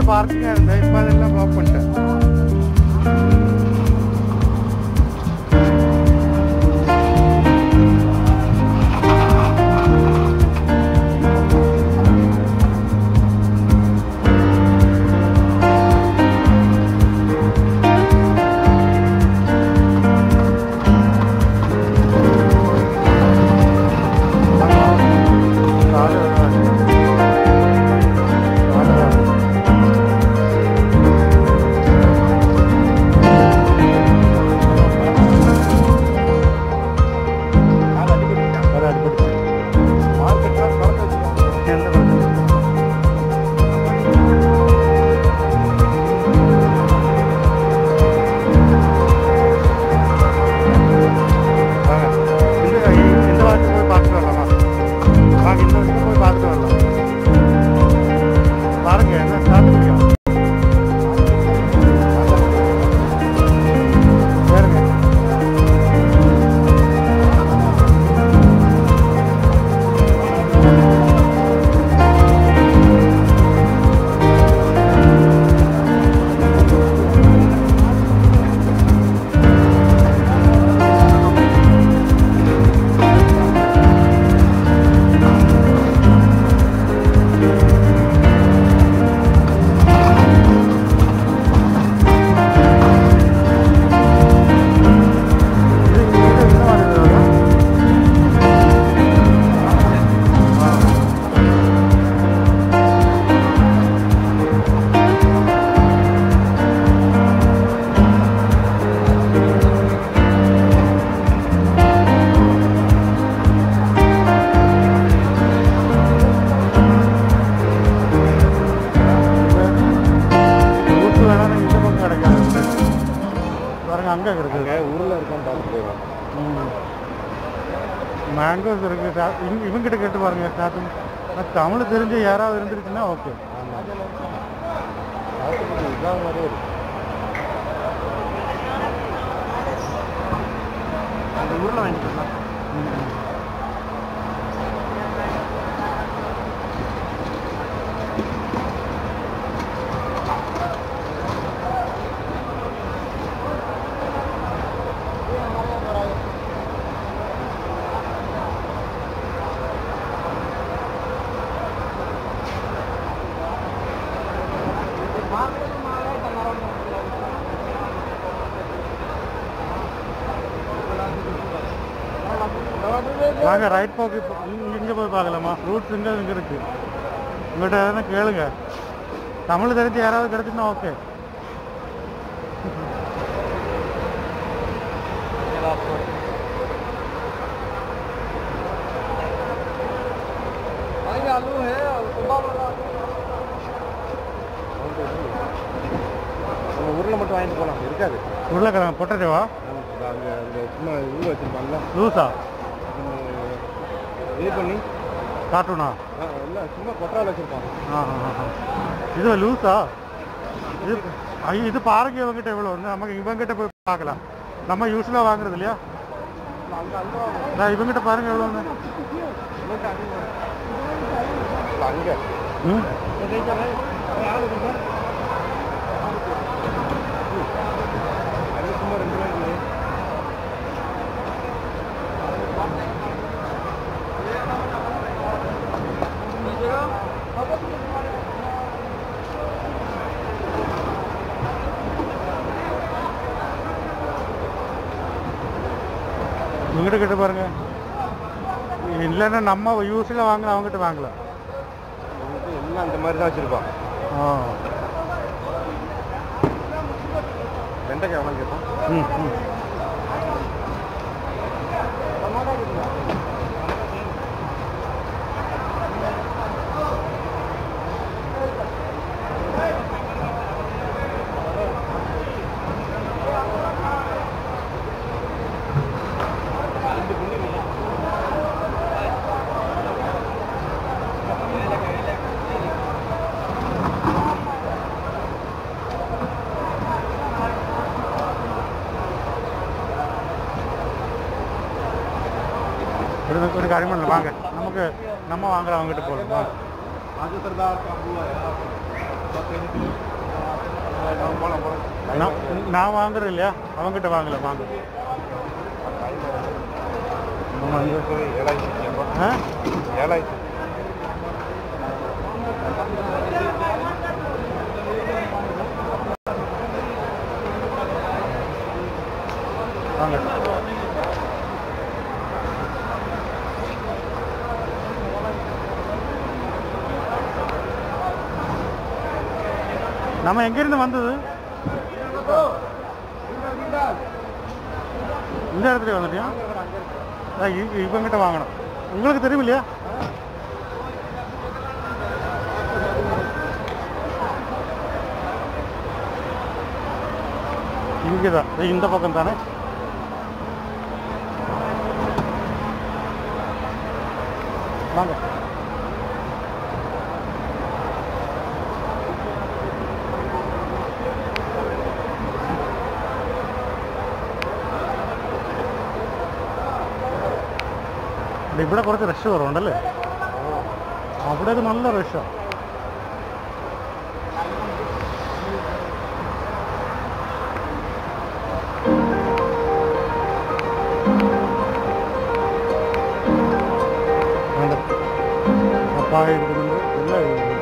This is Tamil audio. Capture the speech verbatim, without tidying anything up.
பார்க்கிங்காக இருந்தேன், இப்போ அதெல்லாம் ப்ளாக் பண்ணிட்டேன். அங்கே இருக்குது ஊரில் இருக்கான்னு பார்த்துட்டு மேங்கோஸ் இருக்குது. இவங்கிட்ட கேட்டு பாருங்க ஸ்டார்டிங். தமிழ் தெரிஞ்சு யாராவது இருந்துருச்சுன்னா ஓகே. இதாக மாதிரியே இருக்கு அந்த ஊரில் வாங்கிக்கலாம். வாங்க ரைட் போக்கு இங்கே போய் பார்க்கலாமா? ஃப்ரூட்ஸ் இங்கே இங்கே இருக்குது. உங்கள்கிட்ட எதனா கேளுங்க. தமிழ் தெரிஞ்சு யாராவது கிடச்சுன்னா ஓகே. ஊரில் மட்டும் வாங்கிட்டு போகலாம். இருக்காது உருளைக்கிழங்கு பொட்டேட்டோவா? அங்கே அங்கே சும்மா இது வச்சுருப்பாங்களா லூஸா இது பண்ணி கார்ட்டூனா? இல்லை சும்மா கொட்டாவில் வச்சுருப்பாங்க. ஆ ஆ ஆ இது லூஸா? இது ஐயோ இது பாருங்க. இவங்ககிட்ட எவ்வளோ வந்து நமக்கு இவங்ககிட்ட போய் பார்க்கலாம். நம்ம யூஸ்வலாக வாங்குறது இல்லையா? இவங்ககிட்ட பாருங்க எவ்வளோ வந்து அங்கே ம் சும்மா ரெண்டு ரூபாய்க்கு இவங்ககிட்ட கிட்ட பாருங்க. இல்லைன்னா நம்ம யூஸில் வாங்கலாம், அவங்ககிட்ட வாங்கலாம். எல்லாம் அந்த மாதிரி தான் வச்சுருப்பான். ஆ வெண்டைக்காய் எவ்வளோ கேட்பான்? ம் ம் ஒரு காரியம் பண்ணல. வாங்க நமக்கு நம்ம வாங்குற அவங்ககிட்ட போகலாம். நான் வாங்குறது இல்லையா, அவங்ககிட்ட வாங்கல வாங்க. ஏழாயிரத்தி வாங்க. நம்ம எங்கிருந்து வந்தது? இந்த இடத்துல வந்துட்டியா? இவங்கிட்ட வாங்கணும். உங்களுக்கு தெரியும் இல்லையா? இங்கே தான், இந்த பக்கம் தானே. வாங்க. ഇവിടെ കുറച്ച് റഷ് കുറവുണ്ടല്ലേ? അവിടെ നല്ല റഷാണ്. പപ്പായ എടുക്കുന്നുണ്ട്, എല്ലാം